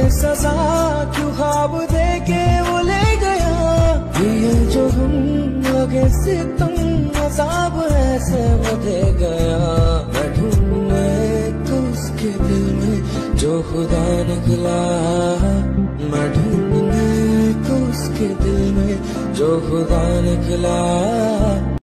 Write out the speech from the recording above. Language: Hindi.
सजा क्यों ख्वाब दे के वो ले गया। ये जो हम लगे सितम अज़ाब ऐसे वो दे गया। मैं ढूंढने तो उसके दिल में जो खुदा निकला। मैं ढूंढने तो उसके दिल में जो खुदा निकला।